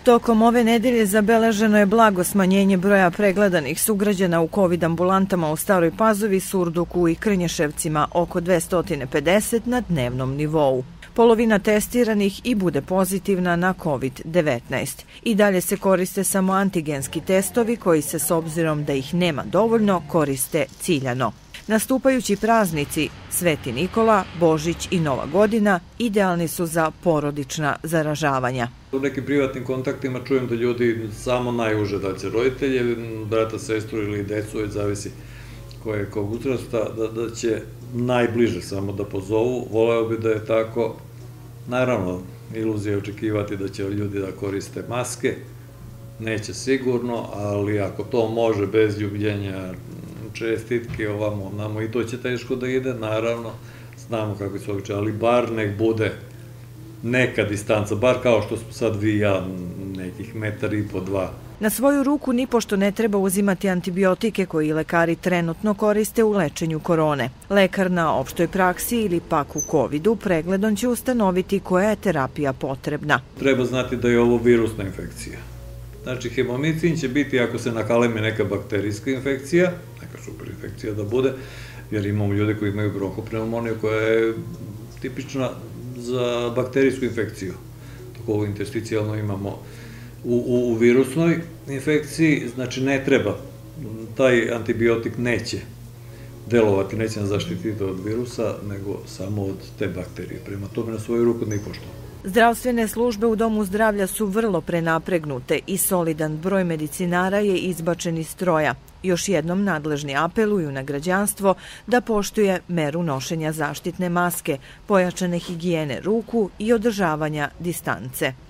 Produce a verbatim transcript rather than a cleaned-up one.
Tokom ove nedelje zabeleženo je blago smanjenje broja pregledanih sugrađana u kovid ambulantama u Staroj Pazovi, Surduku i Krnješevcima, oko dvesta pedeset na dnevnom nivou. Polovina testiranih i bude pozitivna na kovid devetnaest. I dalje se koriste samo antigenski testovi koji se, s obzirom da ih nema dovoljno, koriste ciljano. Nastupajući praznici Sveti Nikola, Božić i Nova godina idealni su za porodična zaražavanja. U nekim privatnim kontaktima čujem da ljudi samo najuže, da će roditelje, brata, sestru ili decu, zavisi koje je kog uzrasta, da, da će najbliže samo da pozovu. Voleo bi da je tako. Naravno, iluzija je očekivati da će ljudi da koriste maske. Neće sigurno, ali ako to može bez ljubljenja, čestitke ovamo, namo, i to će teško da ide, naravno, znamo kako su običaj, ali bar nek bude neka distanca, bar kao što smo sad vi i ja, nekih metar i po dva. Na svoju ruku nipošto ne treba uzimati antibiotike koji lekari trenutno koriste u lečenju korone. Lekar na opštoj praksi ili pak u kovidu pregledom će ustanoviti koja je terapija potrebna. Treba znati da je ovo virusna infekcija. Znači, hemomicin će biti ako se nakalemi neka bakterijska infekcija, neka super infekcija da bude, jer imamo ljude koji imaju bronhopneumoniju koja je tipična za bakterijsku infekciju. Tako ovo intersticijalno imamo u, u, u virusnoj infekciji, znači ne treba, taj antibiotik neće delovati, neće nas zaštititi od virusa, nego samo od te bakterije. Prema tome na svoju ruku ne pošto. Zdravstvene službe u Domu zdravlja su vrlo prenapregnute i solidan broj medicinara je izbačen iz stroja. Još jednom nadležni apeluju na građanstvo da poštuje meru nošenja zaštitne maske, pojačane higijene ruku i održavanja distance.